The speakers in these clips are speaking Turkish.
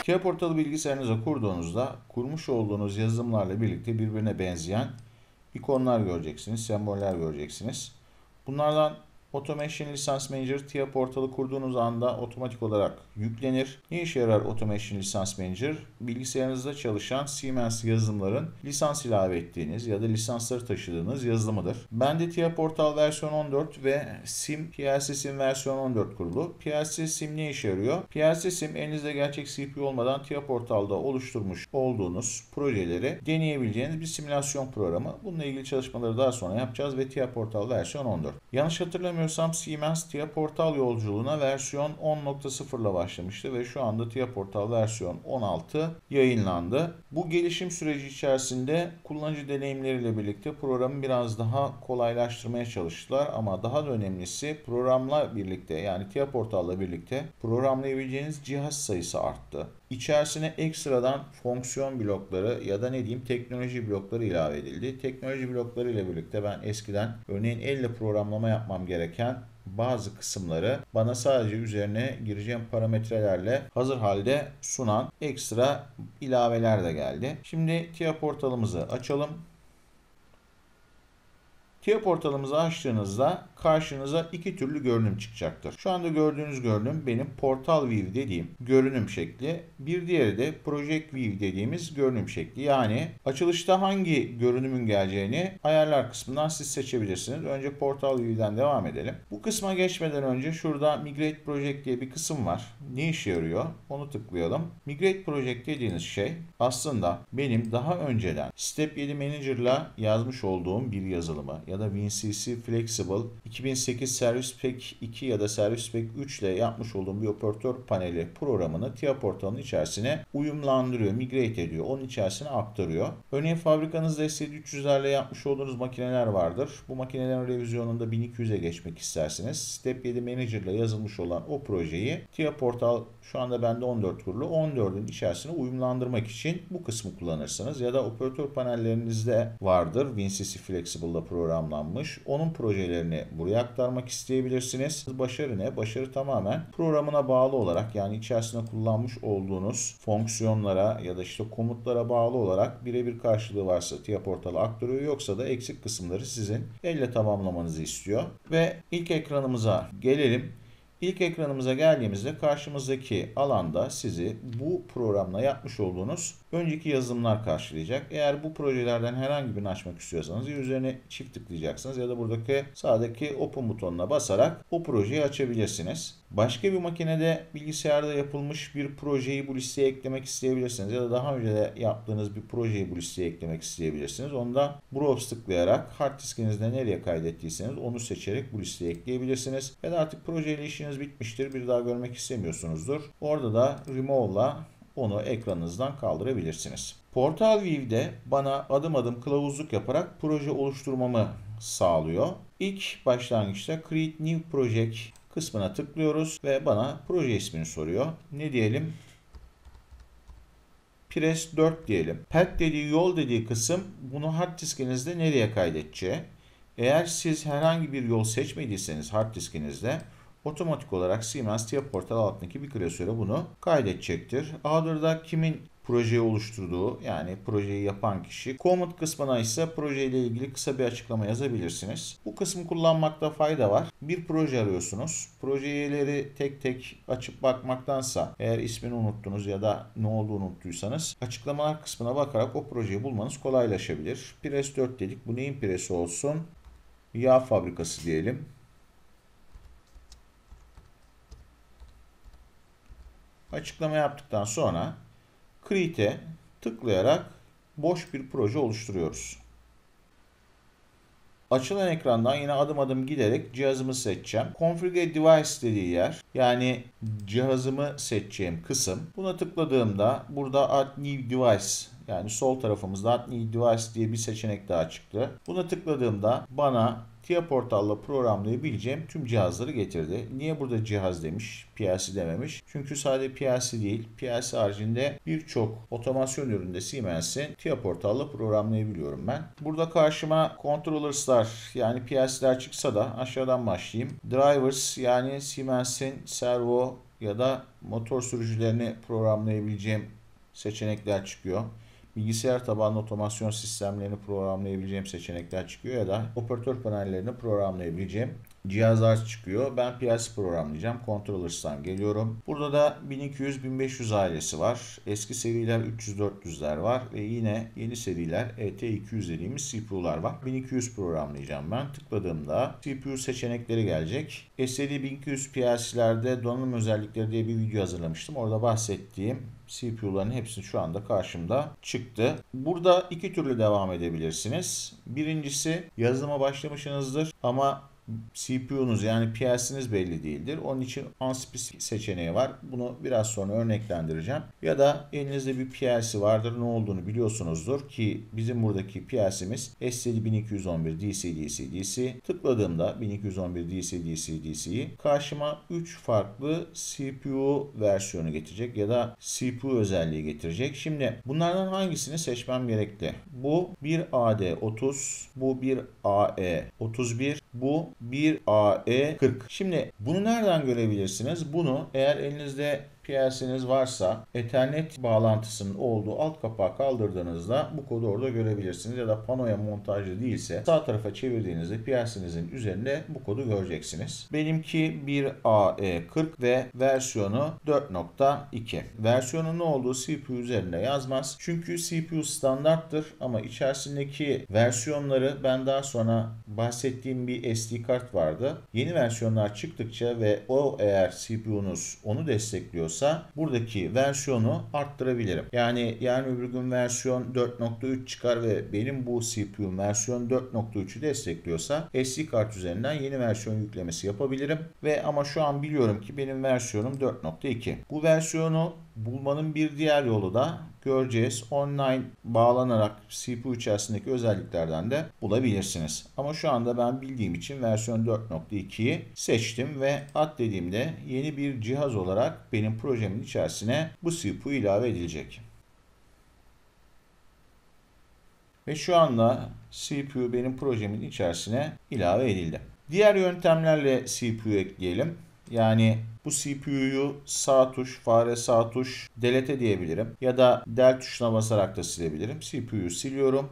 TIA portalı bilgisayarınıza kurduğunuzda kurmuş olduğunuz yazılımlarla birlikte birbirine benzeyen ikonlar göreceksiniz, semboller göreceksiniz. Bunlardan Automation License Manager TIA portalı kurduğunuz anda otomatik olarak yüklenir. Ne işe yarar Automation License Manager? Bilgisayarınızda çalışan Siemens yazılımların lisans ilave ettiğiniz ya da lisansları taşıdığınız yazılımıdır. Bende TIA portal versiyon 14 ve PLC Sim versiyon 14 kurulu. PLC Sim ne işe yarıyor? PLC Sim elinizde gerçek CPU olmadan TIA portalda oluşturmuş olduğunuz projeleri deneyebileceğiniz bir simülasyon programı. Bununla ilgili çalışmaları daha sonra yapacağız ve TIA portal versiyon 14. Yanlış hatırlamıyorsam Siemens TIA portal yolculuğuna versiyon 10.0 ile başlamıştı ve şu anda TIA portal versiyon 16 yayınlandı. Bu gelişim süreci içerisinde kullanıcı deneyimleriyle birlikte programı biraz daha kolaylaştırmaya çalıştılar ama daha da önemlisi programla birlikte yani TIA portalla birlikte programlayabileceğiniz cihaz sayısı arttı. İçerisine ekstradan fonksiyon blokları ya da ne diyeyim teknoloji blokları ilave edildi. Teknoloji blokları ile birlikte ben eskiden örneğin elle programlama yapmam gereken bazı kısımları bana sadece üzerine gireceğim parametrelerle hazır halde sunan ekstra ilaveler de geldi. Şimdi TIA portalımızı açalım. TIA portalımızı açtığınızda karşınıza iki türlü görünüm çıkacaktır. Şu anda gördüğünüz görünüm benim Portal View dediğim görünüm şekli. Bir diğeri de Project View dediğimiz görünüm şekli. Yani açılışta hangi görünümün geleceğini ayarlar kısmından siz seçebilirsiniz. Önce Portal View'den devam edelim. Bu kısma geçmeden önce şurada Migrate Project diye bir kısım var. Ne işe yarıyor? Onu tıklayalım. Migrate Project dediğiniz şey aslında benim daha önceden Step 7 Manager'la yazmış olduğum bir yazılımı ya da WinCC Flexible 2008 Service Pack 2 ya da Service Pack 3 ile yapmış olduğum bir operatör paneli programını TIA portalının içerisine uyumlandırıyor, migrate ediyor. Onun içerisine aktarıyor. Örneğin fabrikanızda S7-300'lerle yapmış olduğunuz makineler vardır. Bu makinelerin revizyonunda 1200'e geçmek isterseniz Step 7 Manager ile yazılmış olan o projeyi TIA portal şu anda bende 14 kurulu 14'ün içerisine uyumlandırmak için bu kısmı kullanırsınız. Ya da operatör panellerinizde vardır. WinCC Flexible'da programlanmış. Onun projelerini buraya aktarmak isteyebilirsiniz. Başarı ne? Başarı tamamen programına bağlı olarak yani içerisinde kullanmış olduğunuz fonksiyonlara ya da işte komutlara bağlı olarak birebir karşılığı varsa TIA portala aktarıyor. Yoksa da eksik kısımları sizin elle tamamlamanızı istiyor. Ve ilk ekranımıza gelelim. İlk ekranımıza geldiğimizde karşımızdaki alanda sizi bu programla yapmış olduğunuz önceki yazılımlar karşılayacak. Eğer bu projelerden herhangi birini açmak istiyorsanız ya üzerine çift tıklayacaksınız ya da buradaki sağdaki Open butonuna basarak o projeyi açabilirsiniz. Başka bir makinede bilgisayarda yapılmış bir projeyi bu listeye eklemek isteyebilirsiniz ya da daha önce de yaptığınız bir projeyi bu listeye eklemek isteyebilirsiniz. Onda Browse tıklayarak hard diskinizde nereye kaydettiyseniz onu seçerek bu listeye ekleyebilirsiniz. Ya da artık projeyle işiniz bitmiştir, bir daha görmek istemiyorsunuzdur. Orada da Remove'la onu ekranınızdan kaldırabilirsiniz. Portal View'de bana adım adım kılavuzluk yaparak proje oluşturmamı sağlıyor. İlk başlangıçta Create New Project kısmına tıklıyoruz ve bana proje ismini soruyor. Ne diyelim? Pres 4 diyelim. Path dediği yol dediği kısım bunu hard diskinizde nereye kaydedeceği. Eğer siz herhangi bir yol seçmediyseniz hard diskinizde otomatik olarak Siemens TIA portal altındaki bir klasöre bunu kaydedecektir. Other'da kimin projeyi oluşturduğu yani projeyi yapan kişi. Comment kısmına ise projeyle ilgili kısa bir açıklama yazabilirsiniz. Bu kısmı kullanmakta fayda var. Bir proje arıyorsunuz. Projeleri tek tek açıp bakmaktansa eğer ismini unuttunuz ya da ne olduğunu unuttuysanız açıklamalar kısmına bakarak o projeyi bulmanız kolaylaşabilir. Pres 4 dedik. Bu neyin presi olsun? Yağ fabrikası diyelim. Açıklama yaptıktan sonra Create'e tıklayarak boş bir proje oluşturuyoruz. Açılan ekrandan yine adım adım giderek cihazımı seçeceğim. Configure Device dediği yer yani cihazımı seçeceğim kısım. Buna tıkladığımda burada Add New Device yani sol tarafımızda Add New Device diye bir seçenek daha çıktı. Buna tıkladığımda bana TIA portalla programlayabileceğim tüm cihazları getirdi. Niye burada cihaz demiş, PLC dememiş? Çünkü sadece PLC değil, PLC haricinde birçok otomasyon üründe Siemens'in TIA portalla programlayabiliyorum ben. Burada karşıma controllers'lar yani PLC'ler çıksa da aşağıdan başlayayım. Drivers yani Siemens'in servo ya da motor sürücülerini programlayabileceğim seçenekler çıkıyor. Bilgisayar tabanlı otomasyon sistemlerini programlayabileceğim seçenekler çıkıyor ya da operatör panellerini programlayabileceğim cihazlar çıkıyor. Ben PLC programlayacağım. Controllers'tan geliyorum. Burada da 1200-1500 ailesi var. Eski seriler 300-400'ler var ve yine yeni seriler ET200 dediğimiz CPU'lar var. 1200 programlayacağım ben. Tıkladığımda CPU seçenekleri gelecek. STD1200 PLC'lerde donanım özellikleri diye bir video hazırlamıştım. Orada bahsettiğim CPU'ların hepsi şu anda karşımda çıktı. Burada iki türlü devam edebilirsiniz. Birincisi, yazılıma başlamışsınızdır ama CPU'nuz yani PLC'niz belli değildir. Onun için unspecific seçeneği var. Bunu biraz sonra örneklendireceğim. Ya da elinizde bir PLC vardır. Ne olduğunu biliyorsunuzdur ki bizim buradaki PLC'miz STD1211 DC. Tıkladığımda 1211 DC, karşıma 3 farklı CPU versiyonu getirecek ya da CPU özelliği getirecek. Şimdi bunlardan hangisini seçmem gerekli? Bu bir AD30, bu bir AE31, bu bir AE40. Şimdi bunu nereden görebilirsiniz? Bunu eğer elinizde PLC'niz varsa Ethernet bağlantısının olduğu alt kapağı kaldırdığınızda bu kodu orada görebilirsiniz. Ya da panoya montajlı değilse sağ tarafa çevirdiğinizde PLC'nizin üzerinde bu kodu göreceksiniz. Benimki bir AE40 ve versiyonu 4.2. Versiyonun ne olduğu CPU üzerinde yazmaz. Çünkü CPU standarttır ama içerisindeki versiyonları ben daha sonra bahsettiğim bir SD kart vardı. Yeni versiyonlar çıktıkça ve o eğer CPU'nuz onu destekliyorsa buradaki versiyonu arttırabilirim. Yani yarın öbür gün versiyon 4.3 çıkar ve benim bu CPU versiyon 4.3'ü destekliyorsa SD kart üzerinden yeni versiyon yüklemesi yapabilirim. Ve ama şu an biliyorum ki benim versiyonum 4.2. Bu versiyonu bulmanın bir diğer yolu da göreceğiz. Online bağlanarak CPU içerisindeki özelliklerden de bulabilirsiniz. Ama şu anda ben bildiğim için versiyon 4.2'yi seçtim ve add dediğimde yeni bir cihaz olarak benim projemin içerisine bu CPU ilave edilecek. Ve şu anda CPU benim projemin içerisine ilave edildi. Diğer yöntemlerle CPU ekleyelim. Yani bu CPU'yu sağ tuş, fare sağ tuş, delete diyebilirim. Ya da del tuşuna basarak da silebilirim. CPU'yu siliyorum.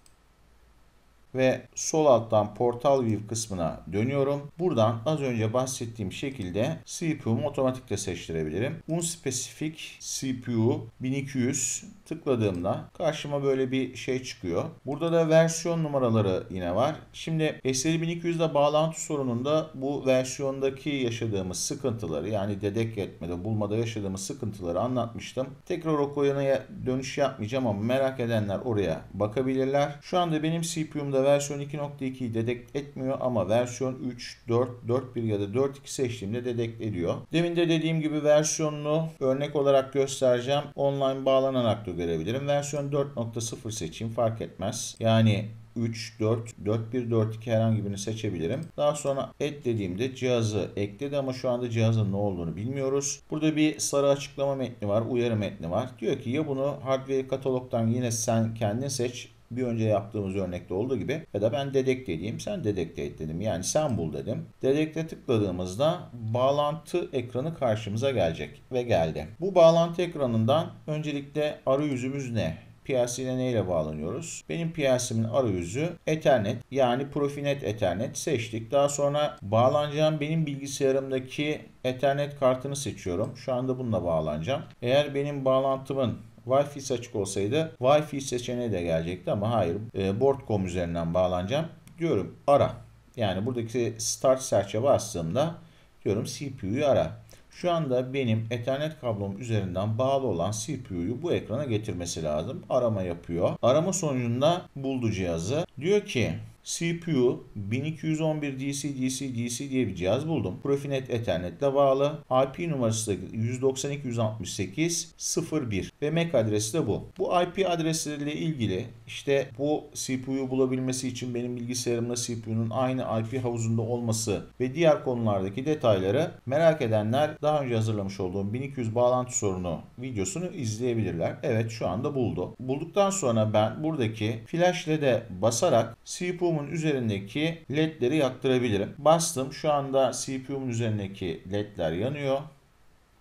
Ve sol alttan Portal View kısmına dönüyorum. Buradan az önce bahsettiğim şekilde CPU'mu otomatikle seçtirebilirim. Unspecific CPU 1200 tıkladığımda karşıma böyle bir şey çıkıyor. Burada da versiyon numaraları yine var. Şimdi SL1200'de bağlantı sorununda bu versiyondaki yaşadığımız sıkıntıları yani dedek etmede, bulmada yaşadığımız sıkıntıları anlatmıştım. Tekrar o konuya dönüş yapmayacağım ama merak edenler oraya bakabilirler. Şu anda benim CPU'mda versiyon 2.2'yi dedekt etmiyor ama versiyon 3, 4, 4.1 ya da 4.2 seçtiğimde dedekt ediyor. Demin de dediğim gibi versiyonunu örnek olarak göstereceğim. Online bağlanarak da görebilirim. Versiyon 4.0 seçeyim fark etmez. Yani 3, 4, 4.1, 4.2 herhangi birini seçebilirim. Daha sonra et dediğimde cihazı ekledi ama şu anda cihazın ne olduğunu bilmiyoruz. Burada bir sarı açıklama metni var, uyarı metni var. Diyor ki ya bunu hardware katalogdan yine sen kendin seç. Bir önce yaptığımız örnekte olduğu gibi ya da ben dedekte edeyim, sen dedekte et dedim. Yani sen bul dedim. Dedekte tıkladığımızda bağlantı ekranı karşımıza gelecek ve geldi. Bu bağlantı ekranından öncelikle arayüzümüz ne? PLC ile neyle bağlanıyoruz? Benim PLC'min arayüzü Ethernet yani Profinet Ethernet seçtik. Daha sonra bağlanacağım benim bilgisayarımdaki Ethernet kartını seçiyorum. Şu anda bununla bağlanacağım. Eğer benim bağlantımın Wi-Fi açık olsaydı Wi-Fi seçeneği de gelecekti ama hayır. Board.com üzerinden bağlanacağım. Diyorum ara. Yani buradaki Start Search'e bastığımda diyorum CPU'yu ara. Şu anda benim Ethernet kablom üzerinden bağlı olan CPU'yu bu ekrana getirmesi lazım. Arama yapıyor. Arama sonucunda buldu cihazı. Diyor ki CPU 1211 DC diye bir cihaz buldum. Profinet Ethernet'le bağlı. IP numarası da 192.168.01 ve MAC adresi de bu. Bu IP adresleriyle ilgili işte bu CPU'yu bulabilmesi için benim bilgisayarımla CPU'nun aynı IP havuzunda olması ve diğer konulardaki detayları merak edenler daha önce hazırlamış olduğum 1200 bağlantı sorunu videosunu izleyebilirler. Evet şu anda buldu. Bulduktan sonra ben buradaki flash LED'e basarak CPU'mun üzerindeki ledleri yaktırabilirim. Bastım. Şu anda CPU'mun üzerindeki ledler yanıyor.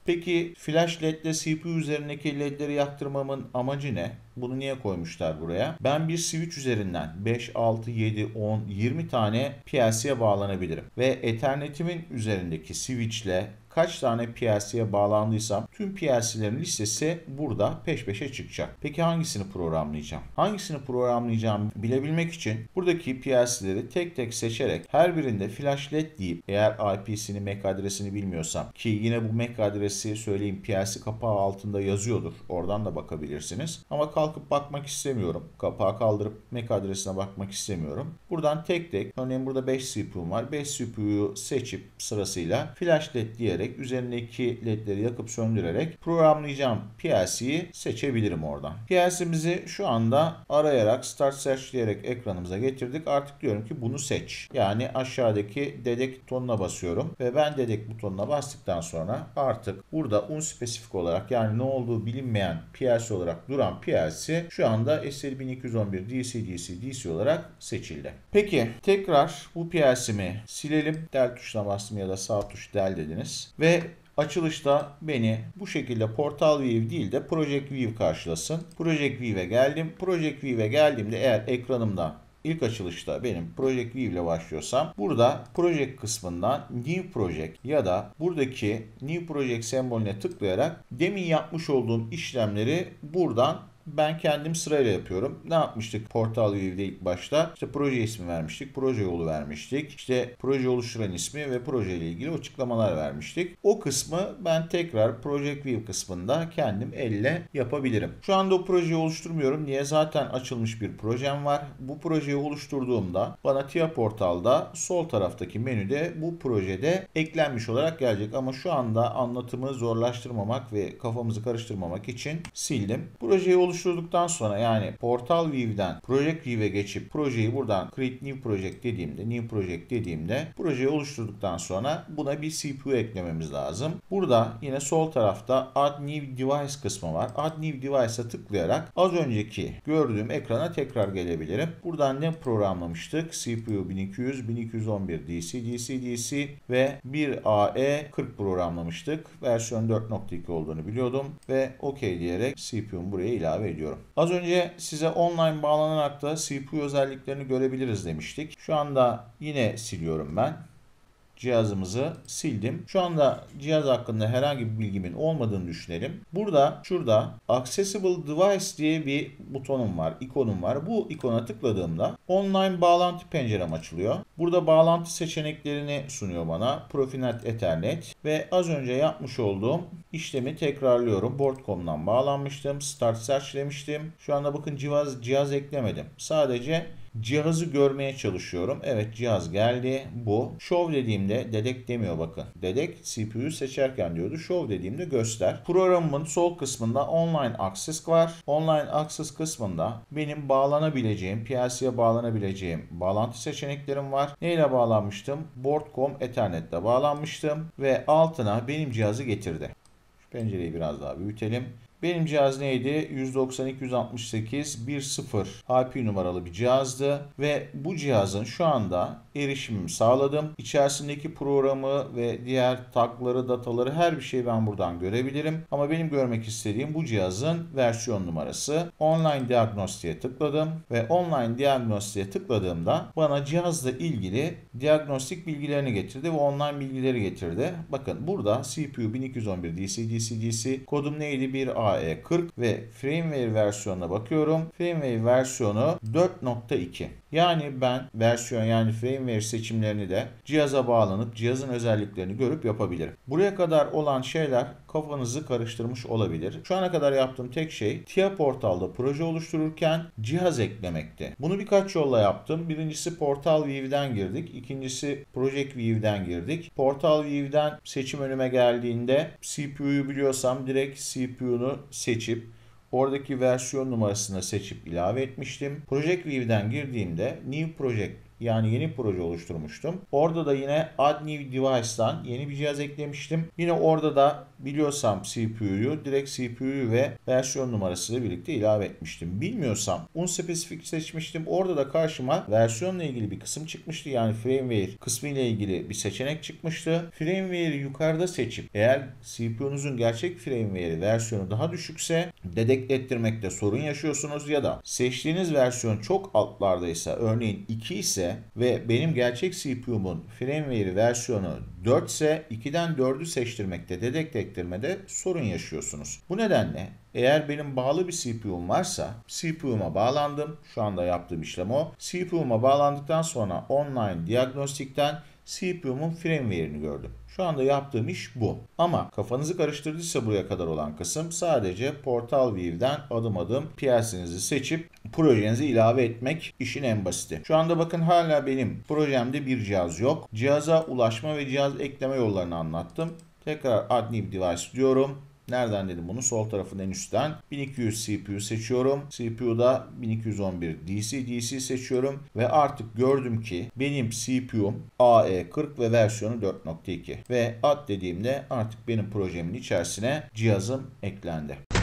Peki flash LED ile CPU üzerindeki ledleri yaktırmamın amacı ne? Bunu niye koymuşlar buraya? Ben bir switch üzerinden 5, 6, 7, 10, 20 tane PLC'ye bağlanabilirim. Ve Ethernet'imin üzerindeki switch'le kaç tane PLC'ye bağlandıysam tüm PLC'lerin listesi burada peş peşe çıkacak. Peki hangisini programlayacağım? Hangisini programlayacağımı bilebilmek için buradaki PLC'leri tek tek seçerek her birinde flash LED deyip, eğer IP'sini, MAC adresini bilmiyorsam, ki yine bu MAC adresi söyleyeyim PLC kapağı altında yazıyordur. Oradan da bakabilirsiniz. Ama kalkıp bakmak istemiyorum. Kapağı kaldırıp MAC adresine bakmak istemiyorum. Buradan tek tek, örneğin burada 5 CPU'm var. 5 CPU'yu seçip sırasıyla flash LED diyerek üzerindeki ledleri yakıp söndürerek programlayacağım PLC'yi seçebilirim oradan. PLC'mizi şu anda arayarak Start Search diyerek ekranımıza getirdik. Artık diyorum ki bunu seç. Yani aşağıdaki dedek butonuna basıyorum ve ben dedek butonuna bastıktan sonra artık burada unspesifik olarak, yani ne olduğu bilinmeyen PLC olarak duran PLC şu anda SL1211 DC olarak seçildi. Peki tekrar bu PLC'mi silelim. Del tuşuna bastım ya da sağ tuş del dediniz. Ve açılışta beni bu şekilde Portal View değil de Project View karşılasın. Project View'e geldim. Project View'e geldiğimde eğer ekranımda İlk açılışta benim Project View ile başlıyorsam burada Project kısmından New Project ya da buradaki New Project sembolüne tıklayarak demin yapmış olduğum işlemleri buradan ben kendim sırayla yapıyorum. Ne yapmıştık Portal View'de ilk başta? İşte proje ismi vermiştik, proje yolu vermiştik. İşte proje oluşturan ismi ve proje ile ilgili açıklamalar vermiştik. O kısmı ben tekrar Project View kısmında kendim elle yapabilirim. Şu anda o projeyi oluşturmuyorum. Niye? Zaten açılmış bir projem var. Bu projeyi oluşturduğumda bana TIA Portal'da sol taraftaki menüde bu projede eklenmiş olarak gelecek. Ama şu anda anlatımı zorlaştırmamak ve kafamızı karıştırmamak için sildim. Projeyi oluşturduktan sonra, yani Portal View'den Project View'e geçip projeyi buradan Create New Project dediğimde projeyi oluşturduktan sonra buna bir CPU eklememiz lazım. Burada yine sol tarafta Add New Device kısmı var. Add New Device'a tıklayarak az önceki gördüğüm ekrana tekrar gelebilirim. Buradan ne programlamıştık? CPU 1211 DC ve 1AE40 programlamıştık. Versiyon 4.2 olduğunu biliyordum ve OK diyerek CPU'mu buraya ilave ediyorum. Az önce size online bağlanarak da CPU özelliklerini görebiliriz demiştik. Şu anda yine siliyorum ben. Cihazımızı sildim. Şu anda cihaz hakkında herhangi bir bilgimin olmadığını düşünelim. Şurada Accessible Device diye bir butonum var, ikonum var. Bu ikona tıkladığımda online bağlantı pencerem açılıyor. Burada bağlantı seçeneklerini sunuyor bana. Profinet, Ethernet ve az önce yapmış olduğum işlemi tekrarlıyorum. Board.com'dan bağlanmıştım. Start Search demiştim. Şu anda bakın cihaz eklemedim. Sadece cihazı görmeye çalışıyorum. Evet, cihaz geldi. Bu. Show dediğimde dedek demiyor bakın. Dedek CPU'yu seçerken diyordu. Show dediğimde göster. Programımın sol kısmında Online Access var. Online Access kısmında benim bağlanabileceğim, PLC'ye bağlanabileceğim bağlantı seçeneklerim var. Neyle bağlanmıştım? Board.com Ethernet'le bağlanmıştım ve altına benim cihazı getirdi. Şu pencereyi biraz daha büyütelim. Benim cihaz neydi? 192.168.1.0 IP numaralı bir cihazdı ve bu cihazın şu anda erişimimi sağladım. İçerisindeki programı ve diğer tagları, dataları, her bir şeyi ben buradan görebilirim. Ama benim görmek istediğim bu cihazın versiyon numarası. Online Diagnostik'e tıkladım ve Online Diagnostik'e tıkladığımda bana cihazla ilgili diagnostik bilgilerini getirdi ve online bilgileri getirdi. Bakın burada CPU 1211 DC kodum neydi? 1AE40 ve firmware versiyonuna bakıyorum. Firmware versiyonu 4.2. Yani ben versiyon, firmware seçimlerini de cihaza bağlanıp cihazın özelliklerini görüp yapabilirim. Buraya kadar olan şeyler kafanızı karıştırmış olabilir. Şu ana kadar yaptığım tek şey TIA Portal'da proje oluştururken cihaz eklemekti. Bunu birkaç yolla yaptım. Birincisi Portal View'den girdik. İkincisi Project View'den girdik. Portal View'den seçim önüme geldiğinde CPU'yu biliyorsam direkt CPU'nu seçip oradaki versiyon numarasını seçip ilave etmiştim. Project View'den girdiğimde New Project Yani yeni proje oluşturmuştum. Orada da yine Add New Device'dan yeni bir cihaz eklemiştim. Yine orada da biliyorsam CPU'yu direkt CPU'yu ve versiyon numarasıyla birlikte ilave etmiştim. Bilmiyorsam unspecific seçmiştim. Orada da karşıma versiyonla ilgili bir kısım çıkmıştı. Yani firmware kısmı ile ilgili bir seçenek çıkmıştı. Firmware'i yukarıda seçip eğer CPU'nuzun gerçek firmware versiyonu daha düşükse dedekt ettirmekte sorun yaşıyorsunuz ya da seçtiğiniz versiyon çok altlardaysa örneğin 2 ise ve benim gerçek CPU'mun firmware versiyonu 4 ise 2'den 4'ü seçtirmekte dedekt ettirmede sorun yaşıyorsunuz. Bu nedenle eğer benim bağlı bir CPU'm varsa CPU'ma bağlandım. Şu anda yaptığım işlem o. CPU'ma bağlandıktan sonra online diagnostikten CPU'mun firmware'ini gördüm. Şu anda yaptığım iş bu. Ama kafanızı karıştırdıysa buraya kadar olan kısım sadece Portal View'den adım adım PLC'nizi seçip projenizi ilave etmek işin en basiti. Şu anda bakın hala benim projemde bir cihaz yok. Cihaza ulaşma ve cihaz ekleme yollarını anlattım. Tekrar Add New Device diyorum. Nereden dedim bunu? Sol tarafın en üstten 1200 CPU seçiyorum. CPU'da 1211 DC seçiyorum ve artık gördüm ki benim CPU'm AE40 ve versiyonu 4.2 ve add dediğimde artık benim projemin içerisine cihazım eklendi.